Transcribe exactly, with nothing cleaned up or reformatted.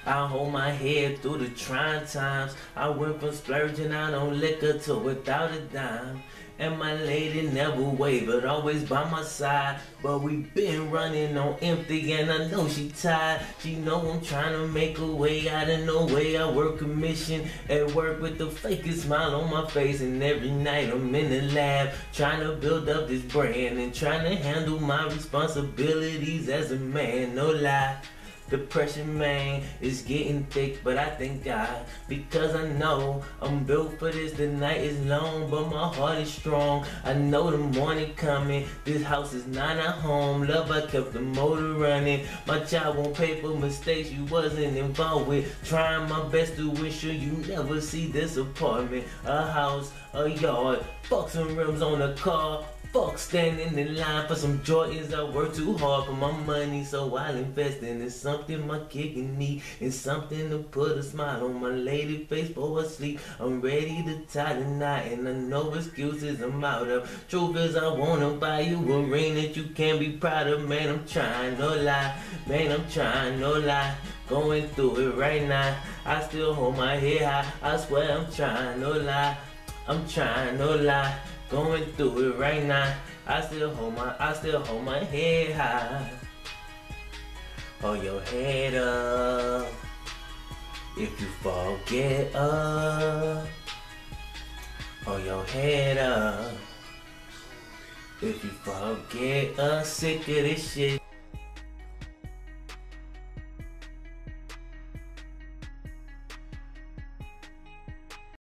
I hold my head through the trying times. I went from splurging out on liquor to without a dime. And my lady never wavered, always by my side. But we been running on empty and I know she tired. She know I'm trying to make a way out of no way. I work commission at work with the fakest smile on my face. And every night I'm in the lab trying to build up this brand and trying to handle my responsibilities as a man, no lie. The pressure, man, is getting thick, but I thank God, because I know I'm built for this. The night is long, but my heart is strong. I know the morning coming. This house is not a home. Love, I kept the motor running. My child won't pay for mistakes you wasn't involved with. Trying my best to ensure you never see this apartment, a house, a yard. Fuck some rims on a car. Fuck standing in line for some Jordans. I work too hard for my money, so I'll invest in it. Something my kid can need, and something to put a smile on my lady face before I sleep. I'm ready to tie the knot, and I know excuses I'm out of. Truth is, I wanna buy you a ring that you can be proud of. Man, I'm trying, no lie. Man, I'm trying, no lie. Going through it right now. I still hold my head high. I swear I'm trying, no lie. I'm trying, no lie. Going through it right now. I still hold my, I still hold my head high. Hold your head up. If you fall, get up. Hold your head up. If you fall, get up. Sick of this shit.